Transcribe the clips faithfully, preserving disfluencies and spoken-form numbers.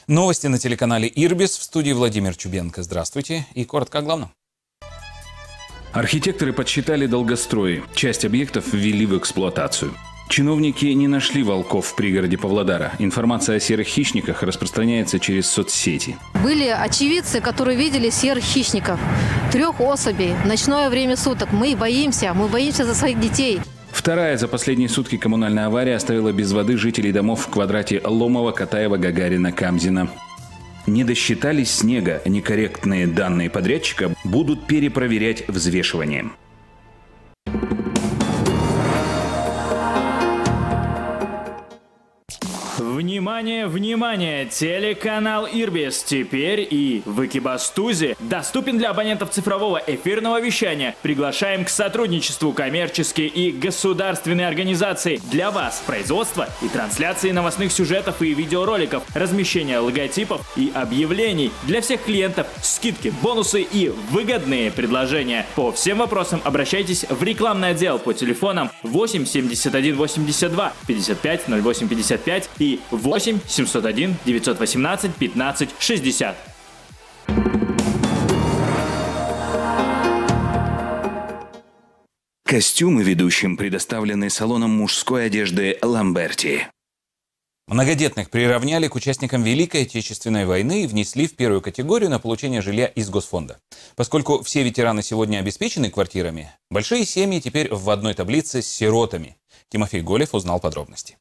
Новости на телеканале «Ирбис», в студии Владимир Чубенко. Здравствуйте и коротко о главном. Архитекторы подсчитали долгострои. Часть объектов ввели в эксплуатацию. Чиновники не нашли волков в пригороде Павлодара. Информация о серых хищниках распространяется через соцсети. Были очевидцы, которые видели серых хищников. Трех особей. Ночное время суток. Мы боимся. Мы боимся за своих детей. Вторая за последние сутки коммунальная авария оставила без воды жителей домов в квадрате Ломова, Катаева, Гагарина, Камзина. Не досчитались снега. Некорректные данные подрядчика будут перепроверять взвешиванием. Внимание, внимание! Телеканал «Ирбис» теперь и в Экибастузе доступен для абонентов цифрового эфирного вещания. Приглашаем к сотрудничеству коммерческие и государственные организации. Для вас производство и трансляции новостных сюжетов и видеороликов, размещение логотипов и объявлений. Для всех клиентов скидки, бонусы и выгодные предложения. По всем вопросам обращайтесь в рекламный отдел по телефонам восемь семьдесят один восемьдесят два пятьдесят пять ноль восемь пятьдесят пять и восемь семьсот один девятьсот восемнадцать пятнадцать шестьдесят. Костюмы ведущим предоставлены салоном мужской одежды «Ламберти». Многодетных приравняли к участникам Великой Отечественной войны и внесли в первую категорию на получение жилья из Госфонда. Поскольку все ветераны сегодня обеспечены квартирами, большие семьи теперь в одной таблице с сиротами. Тимофей Голев узнал подробности.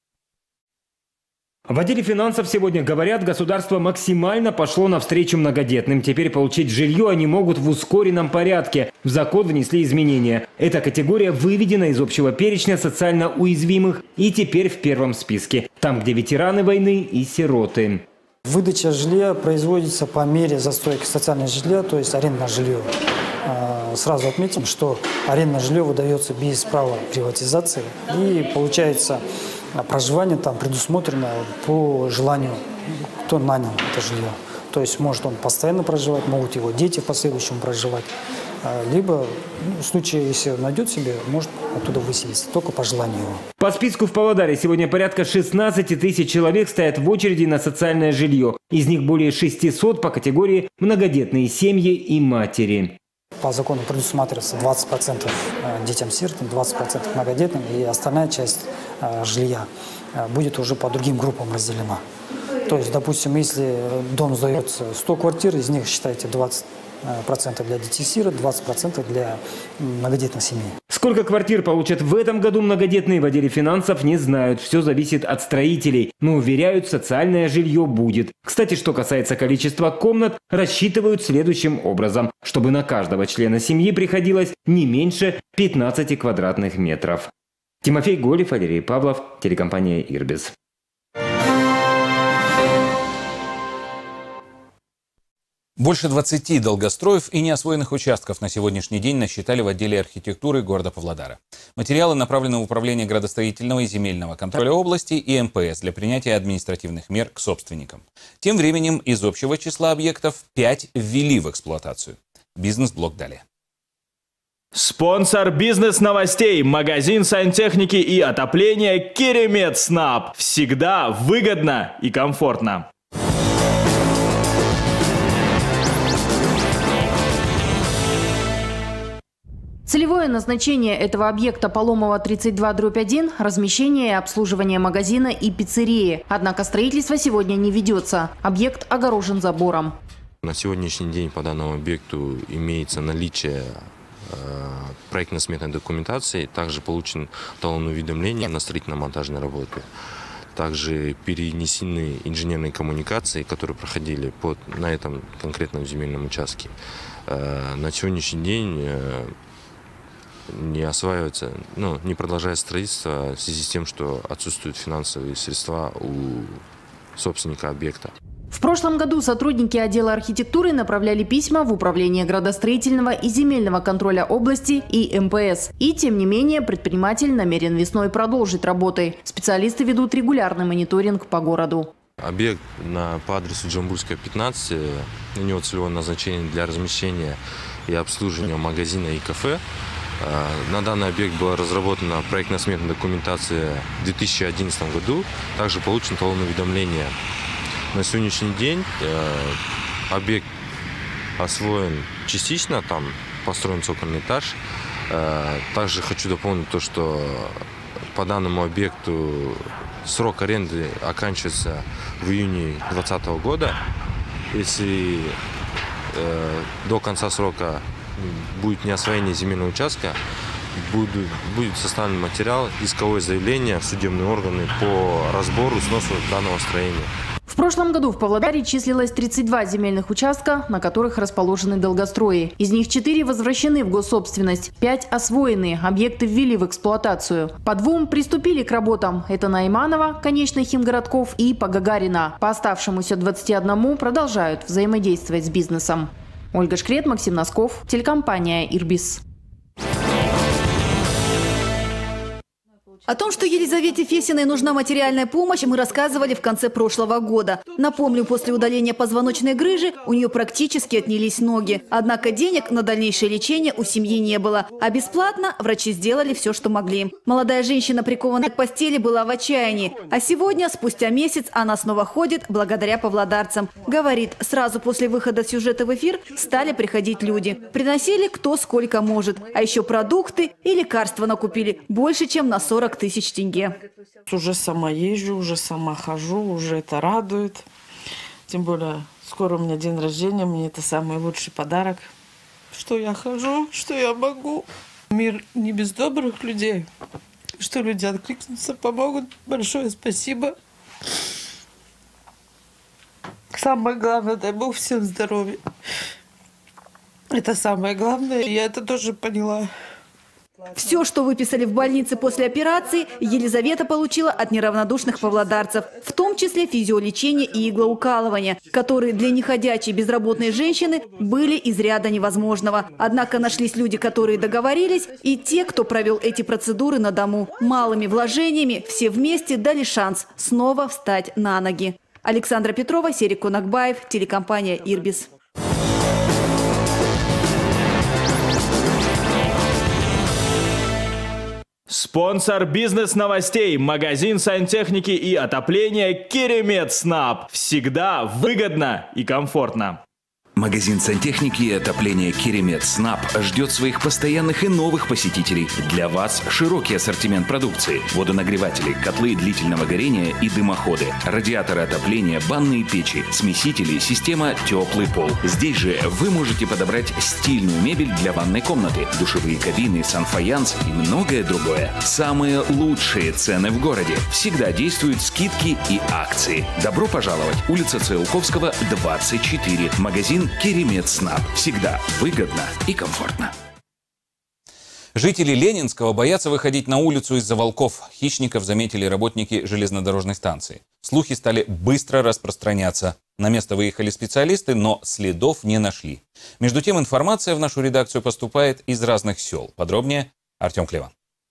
В отделе финансов сегодня говорят, государство максимально пошло навстречу многодетным. Теперь получить жилье они могут в ускоренном порядке. В закон внесли изменения. Эта категория выведена из общего перечня социально уязвимых и теперь в первом списке. Там, где ветераны войны и сироты. Выдача жилья производится по мере застойки социального жилья, то есть арендное жилье. Сразу отметим, что арендное жилье выдается без права приватизации. И получается, проживание там предусмотрено по желанию, кто нанял это жилье. То есть может он постоянно проживать, могут его дети в последующем проживать. Либо ну, в случае, если он найдет себе, может оттуда выселиться, только по желанию его. По списку в Павлодаре сегодня порядка шестнадцати тысяч человек стоят в очереди на социальное жилье. Из них более шестисот по категории многодетные семьи и матери. По закону предусматривается двадцать процентов детям-сиротам, двадцать процентов многодетным, и остальная часть жилья будет уже по другим группам разделена. То есть, допустим, если дом сдается сто квартир, из них, считайте, двадцать процентов для детей-сирот, двадцать процентов для многодетных семей. Сколько квартир получат в этом году многодетные, в отделе финансов не знают. Все зависит от строителей. Но уверяют, социальное жилье будет. Кстати, что касается количества комнат, рассчитывают следующим образом. Чтобы на каждого члена семьи приходилось не меньше пятнадцати квадратных метров. Тимофей Голев, Валерий Павлов, телекомпания «Ирбис». Больше двадцати долгостроев и неосвоенных участков на сегодняшний день насчитали в отделе архитектуры города Павлодара. Материалы направлены в Управление градостроительного и земельного контроля области и эм пэ эс для принятия административных мер к собственникам. Тем временем из общего числа объектов пять ввели в эксплуатацию. Бизнес-блог далее. Спонсор бизнес-новостей, магазин сантехники и отопления «Керемет Снаб». Всегда выгодно и комфортно. Целевое назначение этого объекта по Ломова тридцать два дробь один – размещение и обслуживание магазина и пиццерии. Однако строительство сегодня не ведется. Объект огорожен забором. На сегодняшний день по данному объекту имеется наличие э, проектно-сметной документации. Также получен талон уведомления на строительно-монтажные работы. Также перенесены инженерные коммуникации, которые проходили под, на этом конкретном земельном участке. Э, на сегодняшний день э, не осваивается, ну, не продолжает строительство в связи с тем, что отсутствуют финансовые средства у собственника объекта. В прошлом году сотрудники отдела архитектуры направляли письма в Управление градостроительного и земельного контроля области и эм пэ эс. И, тем не менее, предприниматель намерен весной продолжить работы. Специалисты ведут регулярный мониторинг по городу. Объект на, по адресу Джамбульская, пятнадцать, у него целевое назначение для размещения и обслуживания магазина и кафе. На данный объект была разработана проектно-сметная документация в две тысячи одиннадцатом году. Также получен талон уведомления На сегодняшний день объект освоен частично, там построен цокольный этаж. Также хочу дополнить то, что по данному объекту срок аренды оканчивается в июне две тысячи двадцатого года. Если э, до конца срока будет не освоение земельного участка, будет, будет составлен материал, исковое заявление в судебные органы по разбору, сносу данного строения. В прошлом году в Павлодаре числилось тридцать два земельных участка, на которых расположены долгострои. Из них четыре возвращены в госсобственность, пять освоены, объекты ввели в эксплуатацию. По двум приступили к работам. Это на Иманова, конечных химгородков, и по Гагарина. По оставшемуся двадцати одному продолжают взаимодействовать с бизнесом. Ольга Шкрет, Максим Носков, телекомпания «Ирбис». О том, что Елизавете Фесиной нужна материальная помощь, мы рассказывали в конце прошлого года. Напомню, после удаления позвоночной грыжи у нее практически отнялись ноги. Однако денег на дальнейшее лечение у семьи не было. А бесплатно врачи сделали все, что могли. Молодая женщина, прикованная к постели, была в отчаянии. А сегодня, спустя месяц, она снова ходит благодаря павлодарцам. Говорит, сразу после выхода сюжета в эфир стали приходить люди. Приносили кто сколько может. А еще продукты и лекарства накупили больше, чем на сорок тысяч тенге. Уже сама езжу, уже сама хожу, уже это радует. Тем более, скоро у меня день рождения, мне это самый лучший подарок. Что я хожу, что я могу. Мир не без добрых людей. Что люди откликнутся, помогут. Большое спасибо. Самое главное, дай Бог всем здоровья. Это самое главное, я это тоже поняла. Все, что выписали в больнице после операции, Елизавета получила от неравнодушных павлодарцев, в том числе физиолечение и иглоукалывание, которые для неходячей безработной женщины были из ряда невозможного. Однако нашлись люди, которые договорились, и те, кто провел эти процедуры на дому. Малыми вложениями все вместе дали шанс снова встать на ноги. Александра Петрова, Серик Кунакбаев, телекомпания «Ирбис». Спонсор бизнес-новостей – магазин сантехники и отопления «Керемет Снаб». Всегда выгодно и комфортно. Магазин сантехники и отопления «Керемет Снаб» ждет своих постоянных и новых посетителей. Для вас широкий ассортимент продукции. Водонагреватели, котлы длительного горения и дымоходы, радиаторы отопления, банные печи, смесители, система «Теплый пол». Здесь же вы можете подобрать стильную мебель для ванной комнаты, душевые кабины, санфаянс и многое другое. Самые лучшие цены в городе. Всегда действуют скидки и акции. Добро пожаловать! Улица Циолковского, двадцать четыре. Магазин «Керемет Снаб». Всегда выгодно и комфортно. Жители Ленинского боятся выходить на улицу из-за волков. Хищников заметили работники железнодорожной станции. Слухи стали быстро распространяться. На место выехали специалисты, но следов не нашли. Между тем, информация в нашу редакцию поступает из разных сел. Подробнее Артем Клеван.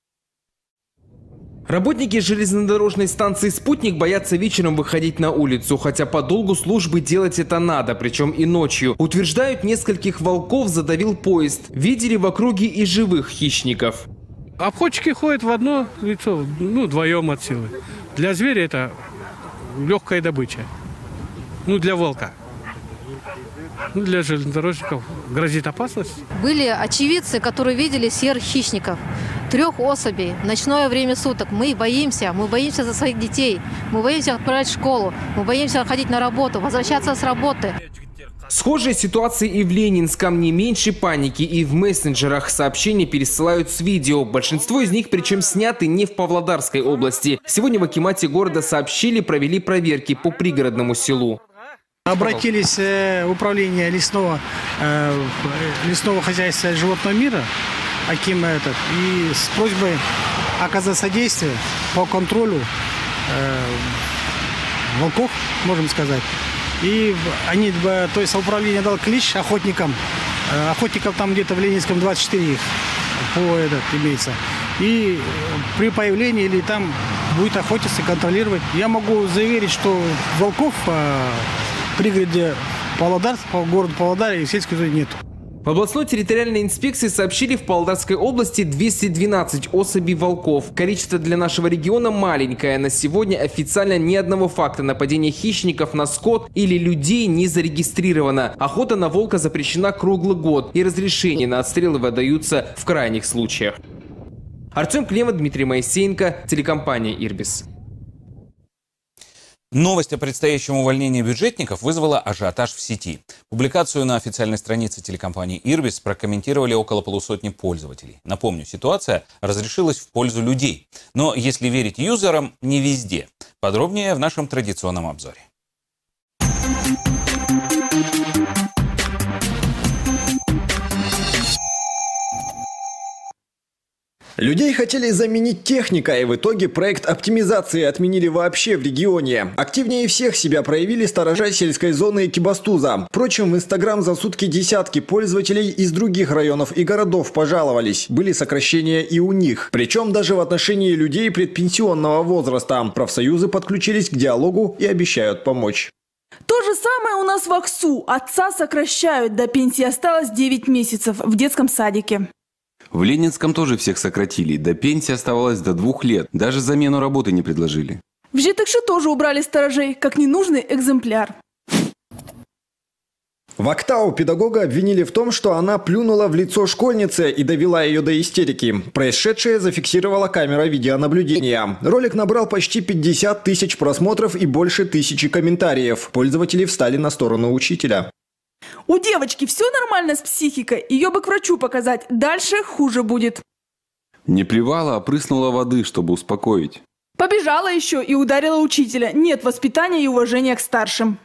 Работники железнодорожной станции «Спутник» боятся вечером выходить на улицу, хотя по долгу службы делать это надо, причем и ночью. Утверждают, нескольких волков задавил поезд. Видели в округе и живых хищников. Обходчики ходят в одно лицо, ну, вдвоем от силы. Для зверя это легкая добыча. Ну, для волка. Ну, для железнодорожников грозит опасность. Были очевидцы, которые видели серых хищников. Трех особей в ночное время суток. Мы боимся, мы боимся за своих детей, мы боимся отправить в школу, мы боимся ходить на работу, возвращаться с работы. Схожая ситуация и в Ленинском. Не меньше паники. И в мессенджерах сообщения пересылают с видео. Большинство из них причем сняты не в Павлодарской области. Сегодня в акимате города сообщили, провели проверки по пригородному селу. Обратились в управление лесного, лесного хозяйства и животного мира, аким этот, и с просьбой оказать содействие по контролю э, волков, можем сказать. И они, то есть управление дал клич охотникам. Охотников там где-то в Ленинском двадцать четыре их по этот имеется. И при появлении или там будет охотиться, контролировать. Я могу заверить, что волков в пригороде Павлодар, по городу Павлодаре и в сельской зоне нету. В областной территориальной инспекции сообщили, в Павлодарской области двести двенадцать особей волков. Количество для нашего региона маленькое. На сегодня официально ни одного факта нападения хищников на скот или людей не зарегистрировано. Охота на волка запрещена круглый год, и разрешения на отстрелы выдаются в крайних случаях. Артем Климов, Дмитрий Моисеенко, телекомпания «Ирбис». Новость о предстоящем увольнении бюджетников вызвала ажиотаж в сети. Публикацию на официальной странице телекомпании «Ирбис» прокомментировали около полусотни пользователей. Напомню, ситуация разрешилась в пользу людей. Но, если верить юзерам, не везде. Подробнее в нашем традиционном обзоре. Людей хотели заменить техника, и в итоге проект оптимизации отменили вообще в регионе. Активнее всех себя проявили сторожа сельской зоны Экибастуза. Впрочем, в Инстаграм за сутки десятки пользователей из других районов и городов пожаловались. Были сокращения и у них. Причем даже в отношении людей предпенсионного возраста. Профсоюзы подключились к диалогу и обещают помочь. То же самое у нас в Аксу. Отца сокращают. До пенсии осталось девять месяцев в детском садике. В Ленинском тоже всех сократили. До пенсии оставалось до двух лет. Даже замену работы не предложили. В Житекше тоже убрали сторожей, как ненужный экземпляр. В Актау педагога обвинили в том, что она плюнула в лицо школьнице и довела ее до истерики. Происшедшее зафиксировала камера видеонаблюдения. Ролик набрал почти пятьдесят тысяч просмотров и больше тысячи комментариев. Пользователи встали на сторону учителя. У девочки все нормально с психикой, ее бы к врачу показать, дальше хуже будет. Не плевала, а прыснула воды, чтобы успокоить. Побежала еще и ударила учителя. Нет воспитания и уважения к старшим.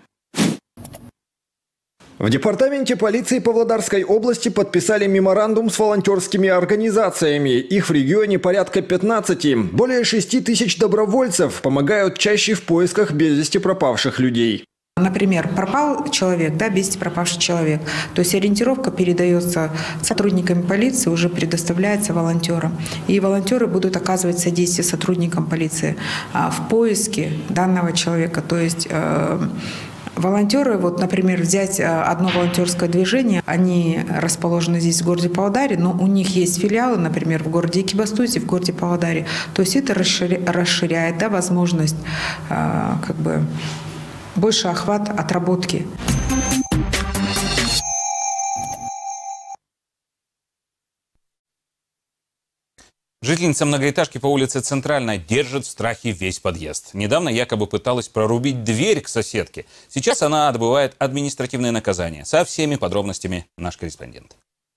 В департаменте полиции Павлодарской области подписали меморандум с волонтерскими организациями. Их в регионе порядка пятнадцати. Более шести тысяч добровольцев помогают чаще в поисках без вести пропавших людей. Например, пропал человек, да, без вести пропавший человек. То есть ориентировка передается сотрудниками полиции, уже предоставляется волонтерам. И волонтеры будут оказывать содействие сотрудникам полиции в поиске данного человека. То есть э, волонтеры, вот, например, взять одно волонтерское движение, они расположены здесь в городе Павлодаре, но у них есть филиалы, например, в городе Экибастузе, в городе Павлодаре. То есть это расширяет, расширяет да, возможность э, как бы больше охват отработки. Жительница многоэтажки по улице Центральной держит в страхе весь подъезд. Недавно якобы пыталась прорубить дверь к соседке. Сейчас она отбывает административное наказание. Со всеми подробностями наш корреспондент.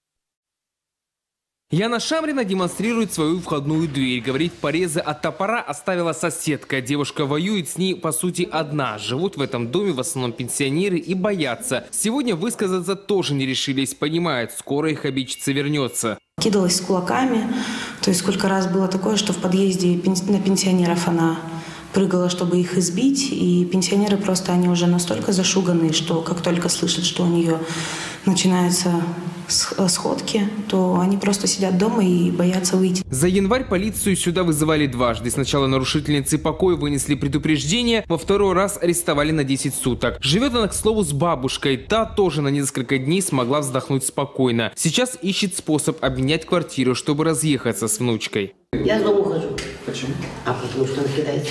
Яна Шамрина демонстрирует свою входную дверь. Говорит, порезы от топора оставила соседка. Девушка воюет с ней, по сути, одна. Живут в этом доме в основном пенсионеры и боятся. Сегодня высказаться тоже не решились. Понимают, скоро их обидчица вернется. Кидалась с кулаками. То есть сколько раз было такое, что в подъезде на пенсионеров она прыгала, чтобы их избить. И пенсионеры просто, они уже настолько зашуганные, что как только слышат, что у нее начинаются сходки, то они просто сидят дома и боятся выйти. За январь полицию сюда вызывали дважды. Сначала нарушительницы покоя вынесли предупреждение, во второй раз арестовали на десять суток. Живет она, к слову, с бабушкой. Та тоже на несколько дней смогла вздохнуть спокойно. Сейчас ищет способ обменять квартиру, чтобы разъехаться с внучкой. Я с дома ухожу. Почему? А потому что она кидается.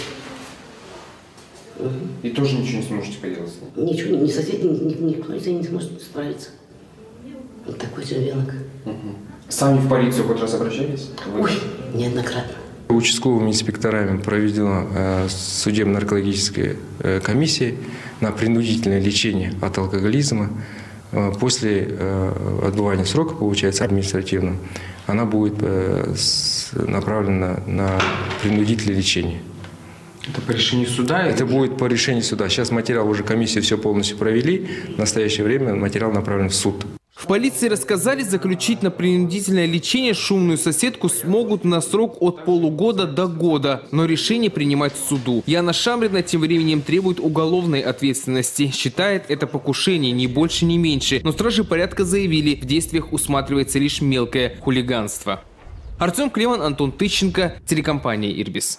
И тоже ничего не сможете поделать? Ничего, ни сосед, ни, ни, никто не сможет справиться. Вот такой ребенок. Угу. Сами в полицию хоть раз обращались? Ой, неоднократно. Участковыми инспекторами проведена э, судебно-наркологическая э, комиссия на принудительное лечение от алкоголизма. Э, после э, отбывания срока, получается, административным, она будет э, с, направлена на принудительное лечение. Это по решению суда? Это будет по решению суда. Сейчас материал уже комиссии все полностью провели. В настоящее время материал направлен в суд. В полиции рассказали, заключить на принудительное лечение шумную соседку смогут на срок от полугода до года, но решение принимать в суду. Яна Шамрина тем временем требует уголовной ответственности. Считает это покушение ни больше, ни меньше. Но стражи порядка заявили, в действиях усматривается лишь мелкое хулиганство. Артем Климов, Антон Тыщенко, телекомпания «Ирбис».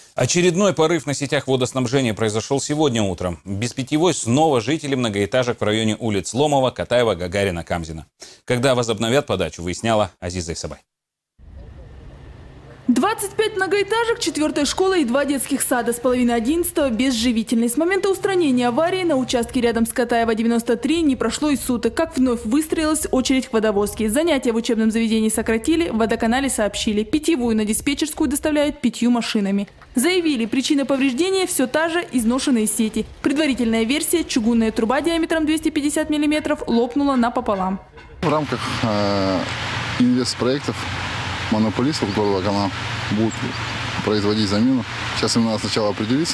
Очередной порыв на сетях водоснабжения произошел сегодня утром. Без питьевой снова жители многоэтажек в районе улиц Ломова, Катаева, Гагарина, Камзина. Когда возобновят подачу, выясняла Азиза Исабай. двадцать пять многоэтажек, четвертая школа и два детских сада с половины одиннадцатого безживительной. С момента устранения аварии на участке рядом с Катаева девяносто три не прошло и суток, как вновь выстроилась очередь к водовозке. Занятия в учебном заведении сократили, в водоканале сообщили, питьевую на диспетчерскую доставляют пятью машинами. Заявили, причина повреждения все та же – изношенные сети. Предварительная версия – чугунная труба диаметром двести пятьдесят миллиметров лопнула напополам. В рамках э, инвестпроектов монополистов Горводоканала будут производить замену. Сейчас им надо сначала определиться,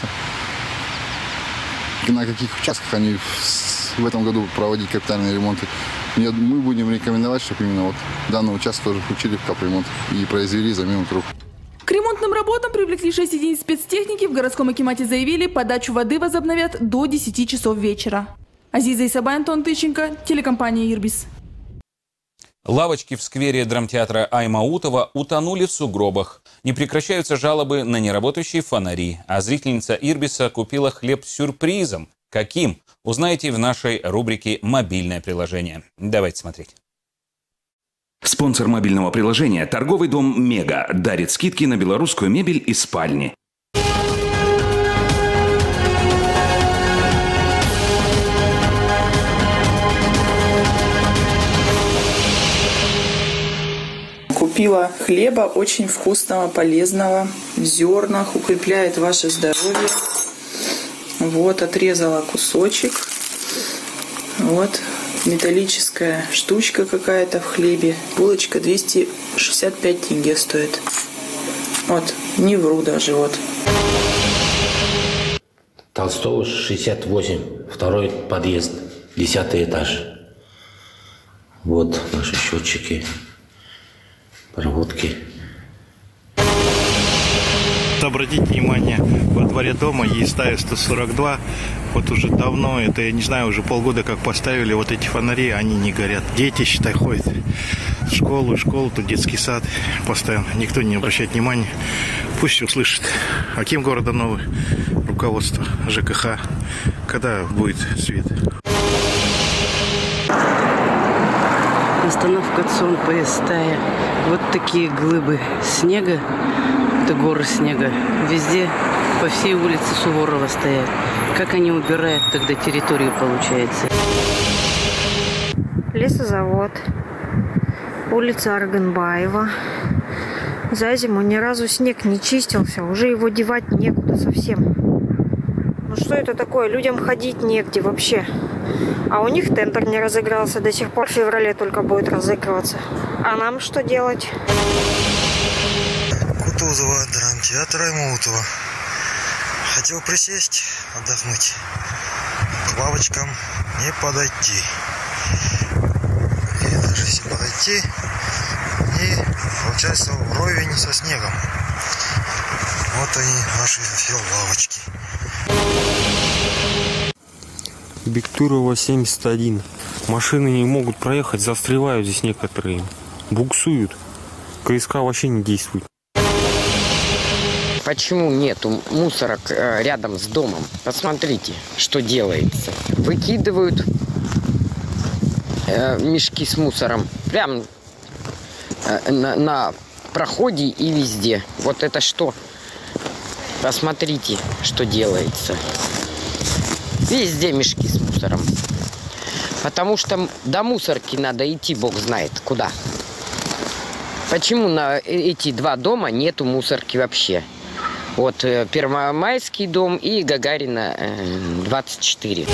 на каких участках они в этом году проводить капитальные ремонты. Мы будем рекомендовать, чтобы именно вот данный участок тоже включили в капремонт и произвели замену труб. К ремонтным работам привлекли шесть единиц спецтехники. В городском акимате заявили, подачу воды возобновят до десяти часов вечера. Азиза Исабай, Антон Тыщенко, телекомпания «Ирбис». Лавочки в сквере драмтеатра Аймаутова утонули в сугробах. Не прекращаются жалобы на неработающие фонари. А зрительница Ирбиса купила хлеб с сюрпризом. Каким? Узнаете в нашей рубрике «Мобильное приложение». Давайте смотреть. Спонсор мобильного приложения – торговый дом «Мега» дарит скидки на белорусскую мебель и спальни. Купила хлеба очень вкусного, полезного, в зернах, укрепляет ваше здоровье. Вот, отрезала кусочек. Вот, металлическая штучка какая-то в хлебе. Булочка двести шестьдесят пять тенге стоит. Вот, не вру даже, вот. Толстого шестьдесят восемь, второй подъезд, десятый этаж. Вот наши счетчики, проводки. Обратите внимание, во дворе дома есть стая сто сорок два. Вот уже давно, это я не знаю, уже полгода как поставили вот эти фонари, они не горят. Дети, считай, ходят в школу, в школу, тут детский сад постоянно. Никто не обращает внимания. Пусть услышит. Аким города новый, руководство ЖКХ. Когда будет свет? Остановка ЦОН поездная. Вот такие глыбы снега. Это горы снега. Везде, по всей улице Суворова стоят. Как они убирают тогда территорию, получается? Лесозавод. Улица Арганбаева. За зиму ни разу снег не чистился. Уже его девать некуда совсем. Ну что это такое? Людям ходить негде вообще. А у них тендер не разыгрался. До сих пор в феврале только будет разыгрываться. А нам что делать? Кутузова, драмтеатр Аймаутова. Хотел присесть, отдохнуть. К лавочкам не подойти. И даже если подойти, и получается вровень со снегом. Вот они, наши все лавочки. Бектурова семьдесят один. Машины не могут проехать, застревают здесь некоторые. Буксуют. КСК вообще не действует. Почему нету мусорок рядом с домом? Посмотрите, что делается. Выкидывают э, мешки с мусором прямо э, на, на проходе и везде. Вот это что? Посмотрите, что делается. Везде мешки с мусором. Потому что до мусорки надо идти, бог знает куда. Почему на эти два дома нету мусорки вообще? Вот Первомайский дом и Гагарина двадцать четыре.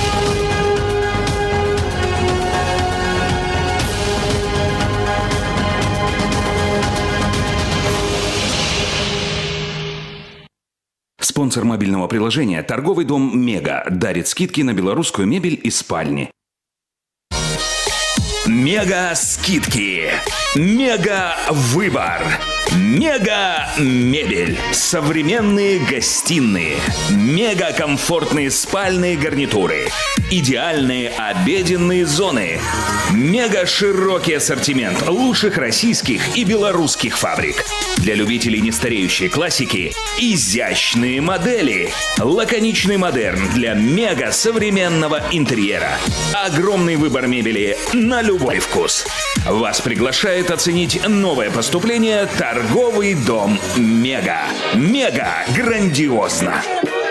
Спонсор мобильного приложения – торговый дом «Мега» дарит скидки на белорусскую мебель и спальни. Мега скидки! Мега-выбор. Мега-мебель. Современные гостиные. Мега-комфортные спальные гарнитуры. Идеальные обеденные зоны. Мега-широкий ассортимент лучших российских и белорусских фабрик. Для любителей нестареющей классики изящные модели. Лаконичный модерн для мега-современного интерьера. Огромный выбор мебели на любой вкус. Вас приглашает оценить новое поступление торговый дом «Мега». Мега грандиозно!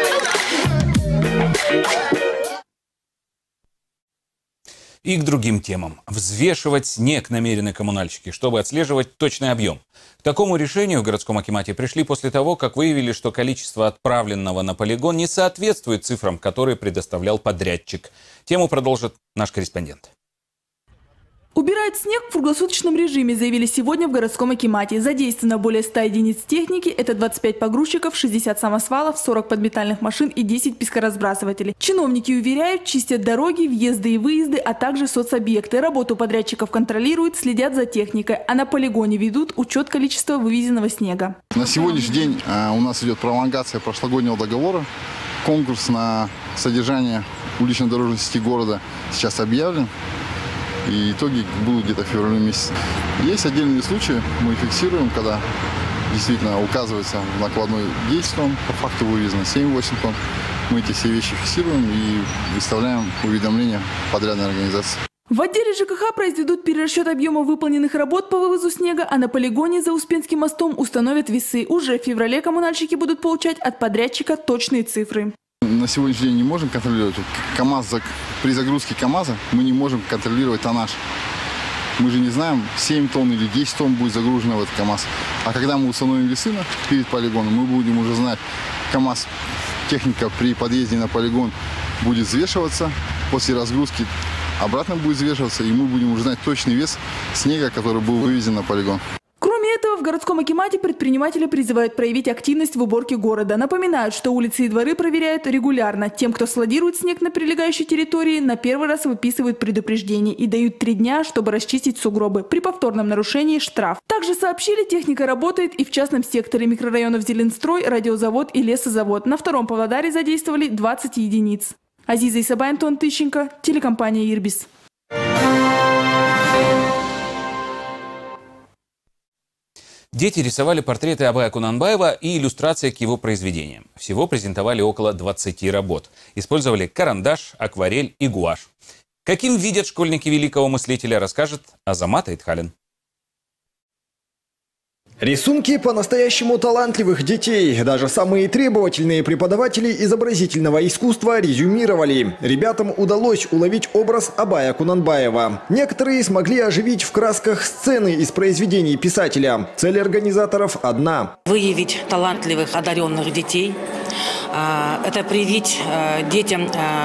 И к другим темам. Взвешивать снег намерены коммунальщики, чтобы отслеживать точный объем. К такому решению в городском акимате пришли после того, как выявили, что количество отправленного на полигон не соответствует цифрам, которые предоставлял подрядчик. Тему продолжит наш корреспондент. Убирают снег в круглосуточном режиме, заявили сегодня в городском акимате. Задействовано более ста единиц техники, это двадцать пять погрузчиков, шестьдесят самосвалов, сорок подметальных машин и десять пескоразбрасывателей. Чиновники уверяют, чистят дороги, въезды и выезды, а также соцобъекты. Работу подрядчиков контролируют, следят за техникой, а на полигоне ведут учет количества вывезенного снега. На сегодняшний день у нас идет пролонгация прошлогоднего договора. Конкурс на содержание улично-дорожной сети города сейчас объявлен. И итоги будут где-то в феврале месяце. Есть отдельные случаи, мы фиксируем, когда действительно указывается в накладной десять тонн, по факту вывезено семь-восемь тонн. Мы эти все вещи фиксируем и выставляем уведомления подрядной организации. В отделе ЖКХ произведут перерасчет объема выполненных работ по вывозу снега, а на полигоне за Успенским мостом установят весы. Уже в феврале коммунальщики будут получать от подрядчика точные цифры. На сегодняшний день не можем контролировать. КАМАЗ, при загрузке КАМАЗа мы не можем контролировать тоннаж. Мы же не знаем, семь тонн или десять тонн будет загружено в этот КАМАЗ. А когда мы установим весы перед полигоном, мы будем уже знать, КАМАЗ, техника при подъезде на полигон будет взвешиваться. После разгрузки обратно будет взвешиваться, и мы будем уже знать точный вес снега, который был вывезен на полигон. Кроме этого, в городском акимате предприниматели призывают проявить активность в уборке города. Напоминают, что улицы и дворы проверяют регулярно. Тем, кто складирует снег на прилегающей территории, на первый раз выписывают предупреждение и дают три дня, чтобы расчистить сугробы. При повторном нарушении штраф. Также сообщили, техника работает и в частном секторе микрорайонов Зеленстрой, радиозавод и лесозавод. На втором Павлодаре задействовали двадцать единиц. Азиза Исабай, Антон Тыщенко, телекомпания «Ирбис». Дети рисовали портреты Абая Кунанбаева и иллюстрации к его произведениям. Всего презентовали около двадцати работ. Использовали карандаш, акварель и гуашь. Каким видят школьники великого мыслителя, расскажет Азамат Айтхалин. Рисунки по-настоящему талантливых детей. Даже самые требовательные преподаватели изобразительного искусства резюмировали. Ребятам удалось уловить образ Абая Кунанбаева. Некоторые смогли оживить в красках сцены из произведений писателя. Цель организаторов одна. Выявить талантливых, одаренных детей. Это привить детям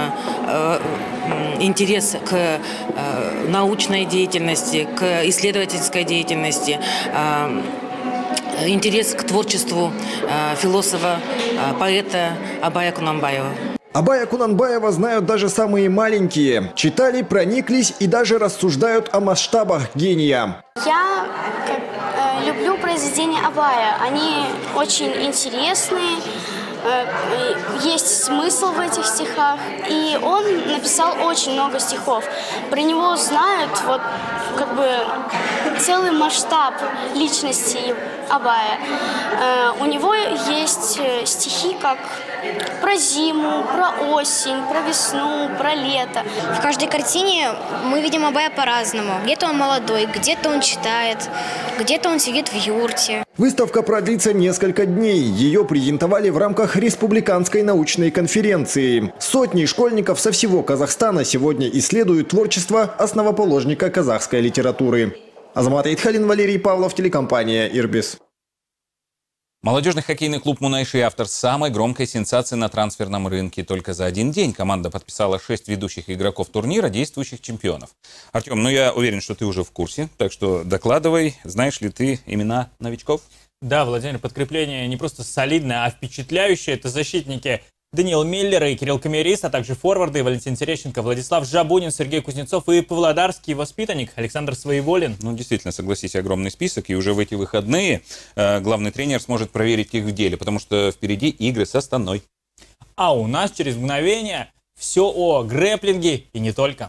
интерес к научной деятельности, к исследовательской деятельности, интерес к творчеству э, философа, э, поэта Абая Кунанбаева. Абая Кунанбаева знают даже самые маленькие. Читали, прониклись и даже рассуждают о масштабах гения. Я как, э, люблю произведения Абая. Они очень интересные. Есть смысл в этих стихах, и он написал очень много стихов. Про него знают вот как бы целый масштаб личности Абая. У него есть стихи как про зиму, про осень, про весну, про лето. В каждой картине мы видим Абая по-разному. Где-то он молодой, где-то он читает, где-то он сидит в юрте. Выставка продлится несколько дней. Ее презентовали в рамках республиканской научной конференции. Сотни школьников со всего Казахстана сегодня исследуют творчество основоположника казахской литературы. Азамат Айтхалин, Валерий Павлов, телекомпания «Ирбис». Молодежный хоккейный клуб «Мунайши» автор самой громкой сенсации на трансферном рынке. Только за один день команда подписала шесть ведущих игроков турнира, действующих чемпионов. Артем, ну я уверен, что ты уже в курсе, так что докладывай. Знаешь ли ты имена новичков? Да, Владимир, подкрепление не просто солидное, а впечатляющее. Это защитники Даниил Миллер и Кирилл Камерис, а также форварды Валентин Терещенко, Владислав Жабунин, Сергей Кузнецов и павлодарский воспитанник Александр Своеволин. Ну, действительно, согласись, огромный список. И уже в эти выходные э, главный тренер сможет проверить их в деле, потому что впереди игры с Астаной. А у нас через мгновение все о грэпплинге и не только.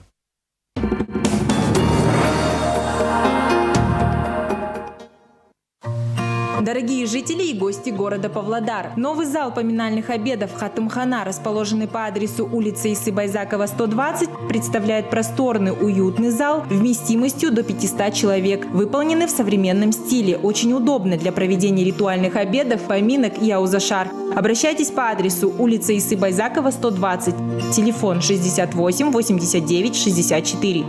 Дорогие жители и гости города Павлодар, новый зал поминальных обедов «Хатымхана», расположенный по адресу улицы Исы Байзакова, сто двадцать, представляет просторный, уютный зал вместимостью до пятисот человек, выполненный в современном стиле, очень удобно для проведения ритуальных обедов, поминок и аузашар. Обращайтесь по адресу улица Исы Байзакова, сто двадцать, телефон шестьдесят восемь восемьдесят девять шестьдесят четыре.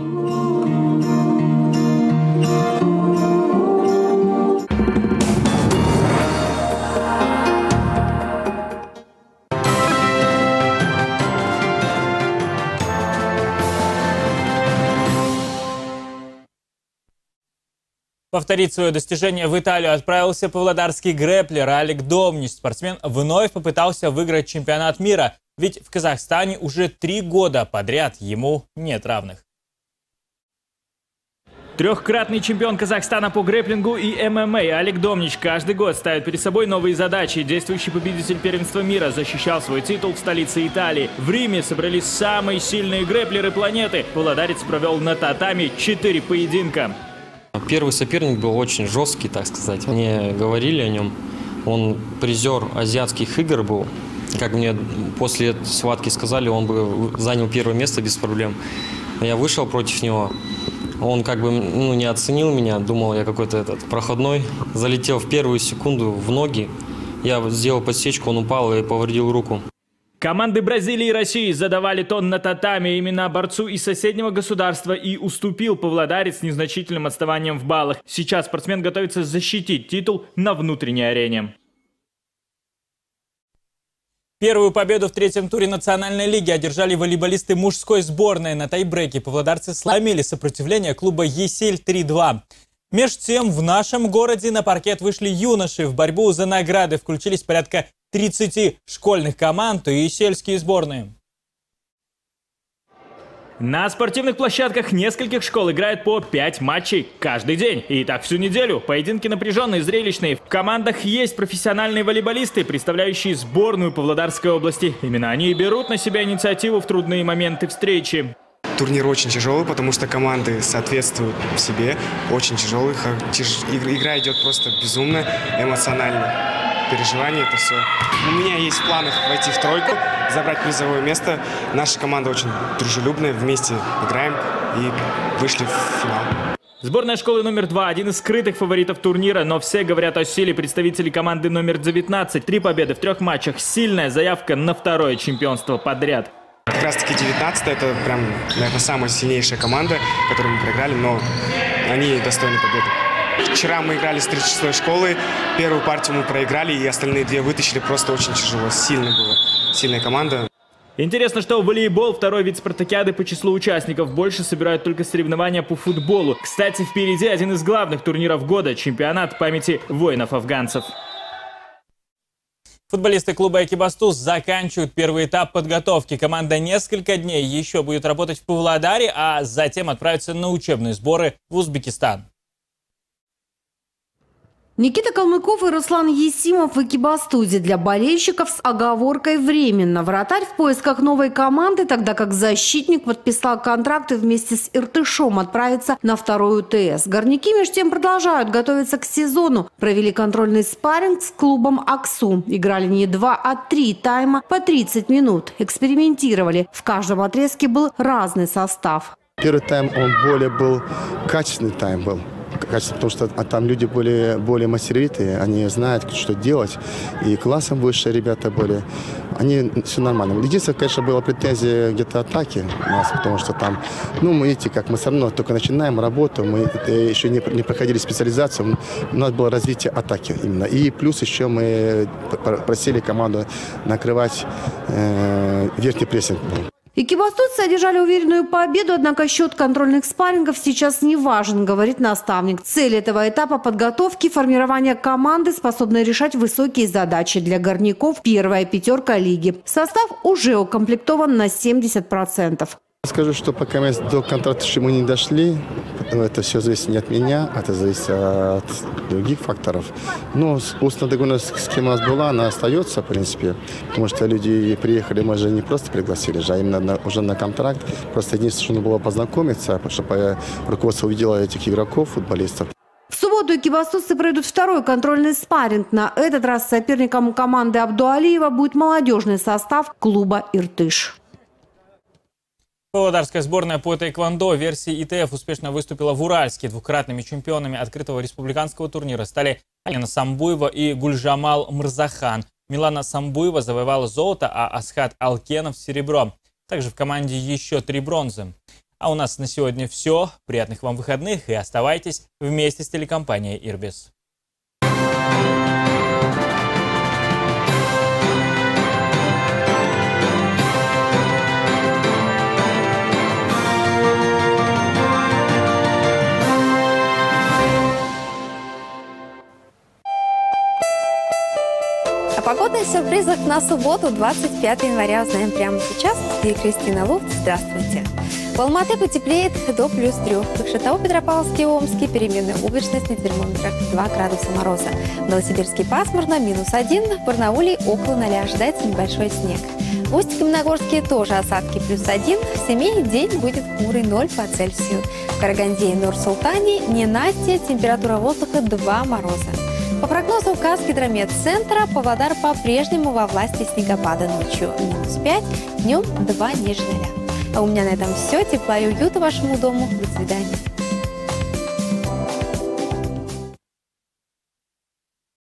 Повторить свое достижение в Италию отправился павлодарский грэпплер Алек Домнич. Спортсмен вновь попытался выиграть чемпионат мира, ведь в Казахстане уже три года подряд ему нет равных. Трехкратный чемпион Казахстана по грэпплингу и эм эм а Алек Домнич каждый год ставит перед собой новые задачи. Действующий победитель первенства мира защищал свой титул в столице Италии. В Риме собрались самые сильные грэпплеры планеты. Павлодарец провел на татами четыре поединка. Первый соперник был очень жесткий, так сказать. Мне говорили о нем. Он призер азиатских игр был. Как мне после схватки сказали, он бы занял первое место без проблем. Я вышел против него. Он как бы ну, не оценил меня, думал, я какой-то этот проходной. Залетел в первую секунду в ноги. Я сделал подсечку, он упал и повредил руку. Команды Бразилии и России задавали тон на татами именно борцу из соседнего государства, и уступил павлодарец с незначительным отставанием в баллах. Сейчас спортсмен готовится защитить титул на внутренней арене. Первую победу в третьем туре национальной лиги одержали волейболисты мужской сборной. На тайбреке павлодарцы сломили сопротивление клуба «Есель» три-два. Меж тем в нашем городе на паркет вышли юноши. В борьбу за награды включились порядка тридцати школьных команд и сельские сборные. На спортивных площадках нескольких школ играют по пять матчей каждый день. И так всю неделю. Поединки напряженные, зрелищные. В командах есть профессиональные волейболисты, представляющие сборную Павлодарской области. Именно они и берут на себя инициативу в трудные моменты встречи. Турнир очень тяжелый, потому что команды соответствуют себе. Очень тяжелый. Игра идет просто безумно, эмоционально. Переживания, это все. У меня есть в планах войти в тройку, забрать призовое место. Наша команда очень дружелюбная, вместе играем и вышли в финал. Сборная школы номер два – один из скрытых фаворитов турнира, но все говорят о силе представителей команды номер девятнадцать. Три победы в трех матчах – сильная заявка на второе чемпионство подряд. Как раз таки девятнадцатая – это прям, наверное, самая сильнейшая команда, которую мы проиграли, но они достойны победы. Вчера мы играли с тридцать шестой школы, первую партию мы проиграли, и остальные две вытащили, просто очень тяжело, сильно было, сильная команда. Интересно, что волейбол, второй вид спартакиады по числу участников, больше собирают только соревнования по футболу. Кстати, впереди один из главных турниров года – чемпионат памяти воинов-афганцев. Футболисты клуба «Экибастуз» заканчивают первый этап подготовки. Команда несколько дней еще будет работать в Павлодаре, а затем отправится на учебные сборы в Узбекистан. Никита Калмыков и Руслан Есимов в «Экибастузе» для болельщиков с оговоркой «временно». Вратарь в поисках новой команды, тогда как защитник подписал контракт и вместе с Иртышом отправится на второй УТС. Горняки между тем продолжают готовиться к сезону. Провели контрольный спарринг с клубом «Аксу». Играли не два, а три тайма по тридцать минут. Экспериментировали. В каждом отрезке был разный состав. Первый тайм он более был качественный тайм был. Потому что а там люди более, более мастеровитые, они знают, что делать. И классом выше ребята были. Они все нормально. Единственное, конечно, была претензия где-то атаки у нас, потому что там, ну, мы видите, как мы все равно только начинаем работу, мы еще не, не проходили специализацию, у нас было развитие атаки именно. И плюс еще мы просили команду накрывать э, верхний прессинг. Экибастузцы одержали уверенную победу, однако счет контрольных спаррингов сейчас не важен, говорит наставник. Цель этого этапа подготовки – формирование команды, способной решать высокие задачи. Для горняков первая пятерка лиги. Состав уже укомплектован на семьдесят процентов. Скажу, что пока мы до контракта мы не дошли, это все зависит не от меня, это зависит от других факторов. Но устная договоренность, с кем у нас была, она остается, в принципе. Потому что люди приехали, мы же не просто пригласили, а именно на, уже на контракт. Просто единственное, что нужно было познакомиться, чтобы руководство увидело этих игроков, футболистов. В субботу экибастузцы пройдут второй контрольный спарринг. На этот раз соперником команды Абдуалиева будет молодежный состав клуба «Иртыш». Павлодарская сборная по тэквондо версии И Т Ф успешно выступила в Уральске. Двукратными чемпионами открытого республиканского турнира стали Алина Самбуева и Гульжамал Мырзахан. Милана Самбуева завоевала золото, а Асхат Алкенов – серебро. Также в команде еще три бронзы. А у нас на сегодня все. Приятных вам выходных и оставайтесь вместе с телекомпанией «Ирбис». О погодных сюрпризах на субботу, двадцать пятого января, узнаем прямо сейчас. И Кристина Луфт, здравствуйте. В Алматы потеплеет до плюс трех. В Кокшетау, Петропавловске и Омске переменная облачность, на термометрах два градуса мороза. В Новосибирске пасмурно, минус один. В Барнауле около ноля, ожидается небольшой снег. В Усть-Каменогорске тоже осадки плюс один. В Семей день будет хмурый, ноль по Цельсию. В Караганде и Нур-Султане ненастье, температура воздуха два мороза. По прогнозу Казгидрометцентра, Павлодар по-прежнему во власти снегопада, ночью минус пять, днем два ниже ноля. А у меня на этом все. Тепла и уюта вашему дому. До свидания.